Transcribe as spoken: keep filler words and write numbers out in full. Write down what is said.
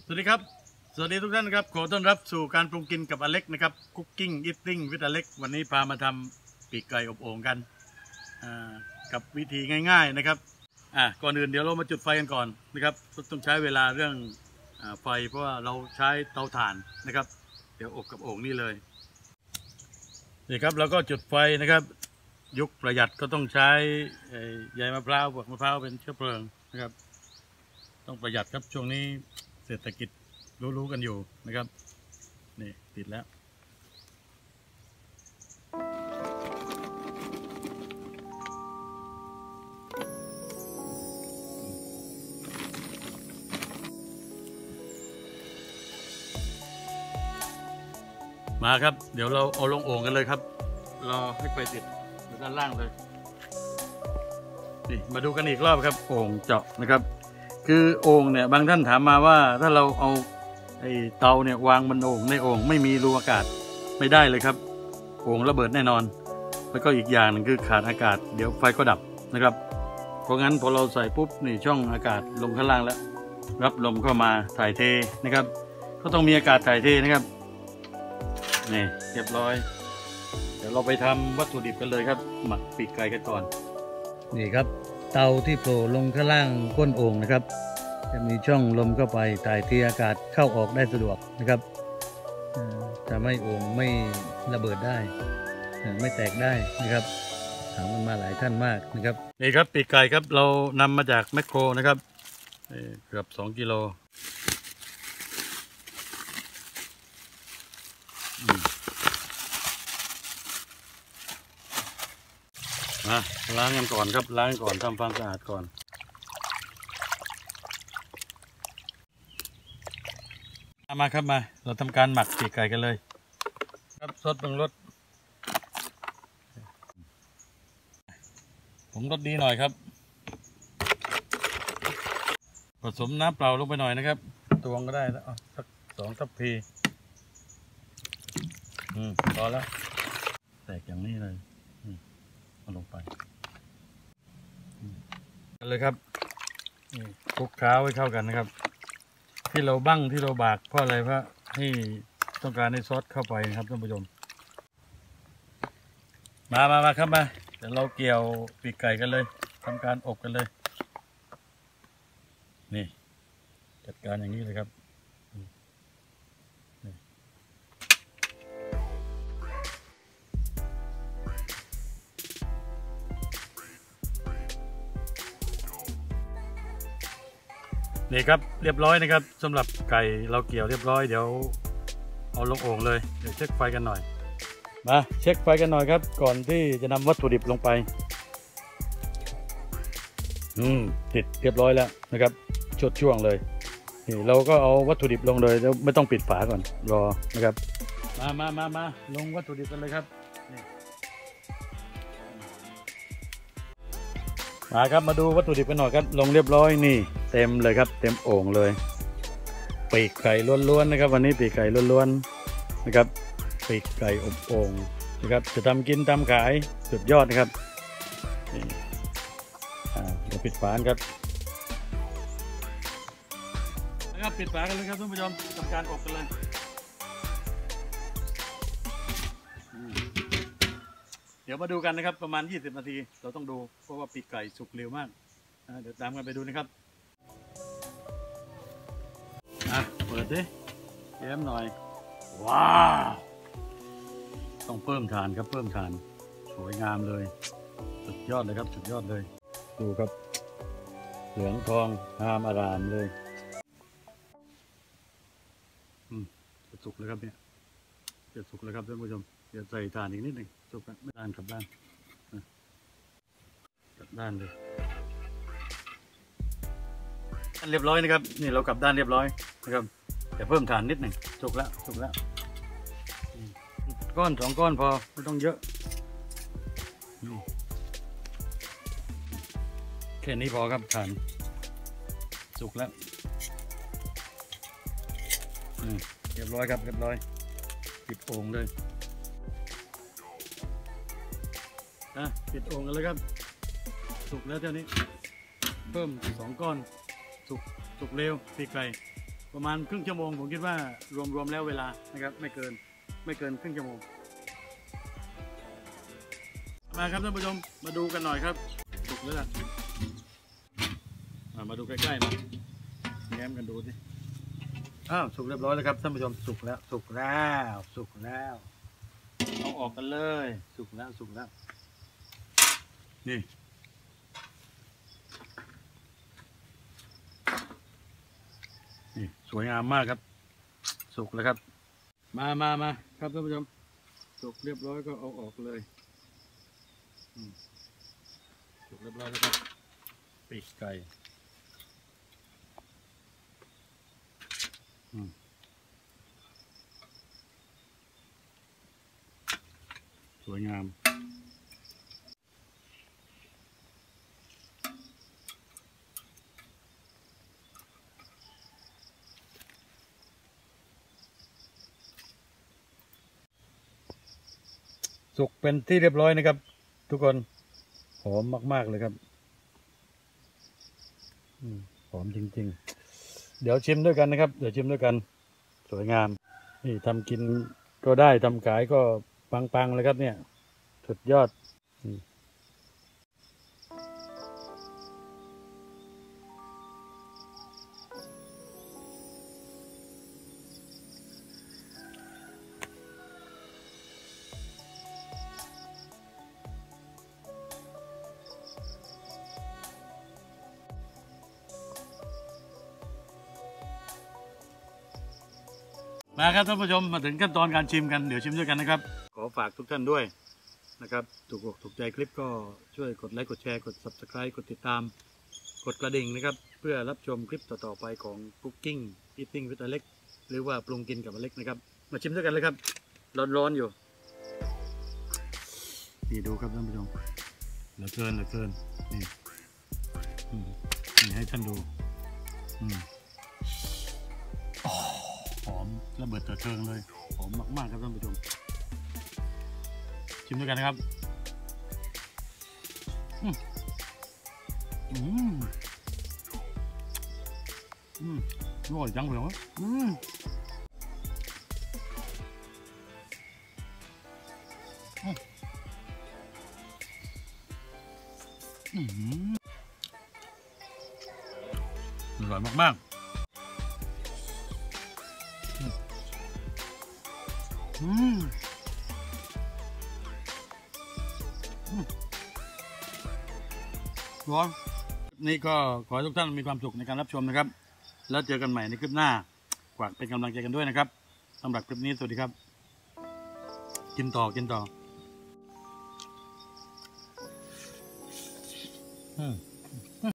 สวัสดีครับสวัสดีทุกท่านครับขอต้อนรับสู่การปรุงกินกับอเล็กนะครับคุกกิ้งอิทติ้งวิดอเล็กวันนี้พามาทำปีกไก่อบโอ่งกันกับวิธีง่ายๆนะครับอ่าก่อนอื่นเดี๋ยวเรามาจุดไฟกันก่อนนะครับต้องใช้เวลาเรื่องไฟเพราะว่าเราใช้เตาถ่านนะครับเดี๋ยวอบกับโอ่งนี่เลยนี่ครับเราก็จุดไฟนะครับยุคประหยัดก็ต้องใช้ใยมะพร้าวพวกมะพร้าวเป็นเชื้อเพลิงนะครับต้องประหยัดครับช่วงนี้เศรษฐกิจรู้ๆกันอยู่นะครับนี่ติดแล้วมาครับเดี๋ยวเราเอาลงโอ่งกันเลยครับรอให้ไฟติดด้านล่างเลยนี่มาดูกันอีกรอบครับโอ่งเจาะนะครับคือโอ่งเนี่ยบางท่านถามมาว่าถ้าเราเอาไอ้เตาเนี่ยวางบนโอ่งในโอ่งไม่มีรูอากาศไม่ได้เลยครับโอ่งระเบิดแน่นอนแล้วก็อีกอย่างหนึ่งคือขาดอากาศเดี๋ยวไฟก็ดับนะครับเพราะงั้นพอเราใส่ปุ๊บนี่ช่องอากาศลงข้างล่างแล้วรับลมเข้ามาถ่ายเทนะครับก็ต้องมีอากาศถ่ายเทนะครับนี่เรียบร้อยเดี๋ยวเราไปทำวัตถุดิบกันเลยครับหมักปีกไก่กันก่อนนี่ครับเตาที่โผล่ลงข้างล่างก้นโอ่งนะครับจะมีช่องลมเข้าไปถ่ายเทอากาศเข้าออกได้สะดวกนะครับจะไม่โอ่งไม่ระเบิดได้ไม่แตกได้นะครับถามมันมาหลายท่านมากนะครับนี่ครับปีกไก่ครับเรานำมาจากแมคโครนะครับเกือบสองกิโลมาล้างกันก่อนครับล้างก่อนทำความสะอาดก่อนมาครับมาเราทำการหมักปีกไก่กันเลยครับซดปรุงรสผมรสดีหน่อยครับผสมน้ำเปล่าลงไปหน่อยนะครับตวงก็ได้แล้วสักสองทัพพีอืมพอแล้วแตกอย่างนี้เลยเอาลงไปกันเลยครับคลุกเคล้าให้เข้ากันนะครับที่เราบั้งที่เราบากเพราะอะไรเพราะที่ต้องการให้ซอสเข้าไปนะครับท่านผู้ชมมามามาครับมาเดี๋ยวเราเกี่ยวปีกไก่กันเลยทำการอบกันเลยนี่จัดการอย่างนี้เลยครับนี่ครับเรียบร้อยนะครับสำหรับไก่เราเกี่ยวเรียบร้อยเดี๋ยวเอาลงโอ่งเลยเดี๋ยวเช็คไฟกันหน่อยมาเช็คไฟกันหน่อยครับก่อนที่จะนำวัตถุดิบลงไปอืมติดเรียบร้อยแล้วนะครับชดช่วงเลยนี่เราก็เอาวัตถุดิบลงเลยแล้วไม่ต้องปิดฝาก่อนรอนะครับมามามามาลงวัตถุดิบกันเลยครับมาครับมาดูวัตถุดิบกันหน่อยครับลงเรียบร้อยนี่เต็มเลยครับเต็มโอ่งเลยปีกไก่ล้วนๆนะครับวันนี้ปีกไก่ล้วนๆนะครับปีกไก่อบโอ่งนะครับจะทำกินทำขายสุดยอดนะครับนี่เดี๋ยวปิดฝาครับนะครับปิดฝากันเลยครับท่านผู้ชมทำการอบกันเลยเดี๋ยวมาดูกันนะครับประมาณยี่สิบนาทีเราต้องดูเพราะว่าปีกไก่สุกเร็วมากเดี๋ยวตามกันไปดูนะครับอ่ะเปิดดิแย้มหน่อยว้าวต้องเพิ่มฐานครับเพิ่มฐานสวยงามเลยสุดยอดเลยครับสุดยอดเลยดูครับเหลืองทองงามอารามเลยอืมจะสุกเลยครับเนี่ยจะสุกเลยครับท่านผู้ชมเดี๋ยวใส่ฐานอีกนิดหนึ่งสุกแล้วไม่ด้านกลับด้านกลับด้านเลยเรียบร้อยนะครับนี่เรากลับด้านเรียบร้อยนะครับแต่เพิ่มฐานนิดหนึ่งสุกแล้วสุกแล้วก้อนสองก้อนพอไม่ต้องเยอะแค่นี้พอครับฐานสุกแล้วเรียบร้อยครับเรียบร้อยปิดโอ่งเลยอ่ะปิดโอ่งกันเลยครับสุกแล้วเท่านี้เพิ่มสองก้อนสุกสุกเร็วปีกไก่ประมาณครึ่งชั่วโมงผมคิดว่ารวมๆแล้วเวลานะครับไม่เกินไม่เกินครึ่งชั่วโมงมาครับท่านผู้ชมมาดูกันหน่อยครับสุกแล้วล่ะมาดูใกล้ๆมาแง้มกันดูสิอ้าวสุกเรียบร้อยแล้วครับท่านผู้ชมสุกแล้วสุกแล้วสุกแล้วเอาออกกันเลยสุกแล้วสุกแล้วนี่นี่สวยงามมากครับสุกแล้วครับมามามาครับท่านผู้ชมสุกเรียบร้อยก็เอาออกเลยสุกเรียบร้อยแล้วครับปีกไก่สวยงามสุกเป็นที่เรียบร้อยนะครับทุกคนหอมมากๆเลยครับหอมจริงๆเดี๋ยวชิมด้วยกันนะครับเดี๋ยวชิมด้วยกันสวยงามนี่ทำกินก็ได้ทำขายก็ปังๆเลยครับเนี่ยสุดยอดมาครับท่านผู้ชมมาถึงขั้นตอนการชิมกันเดี๋ยวชิมด้วยกันนะครับขอฝากทุกท่านด้วยนะครับถูกอกถูกใจคลิปก็ช่วยกดไลค์กดแชร์กด ซับสไครบ์ กดติดตามกดกระดิ่งนะครับเพื่อรับชมคลิปต่อๆไปของ Cooking Eating with Alex หรือว่าปรุงกินกับอเล็กนะครับมาชิมด้วยกันเลยครับร้อนๆอยู่นี่ดูครับท่านผู้ชมเหลือเกินเหลือเกินนี่นี่ให้ท่านดูหอมระเบิดเถิดเทิงเลยหอมมากๆครับท่านผู้ชมชิมด้วยกันนะครับอืมอืมอืมอร่อยจังเลยอืมอืมอร่อยมากๆอืมร้อนนี่ก็ขอให้ทุกท่านมีความสุขในการรับชมนะครับแล้วเจอกันใหม่ในคลิปหน้าฝากเป็นกำลังใจกันด้วยนะครับสำหรับคลิปนี้สวัสดีครับกินต่อกินต่ออืม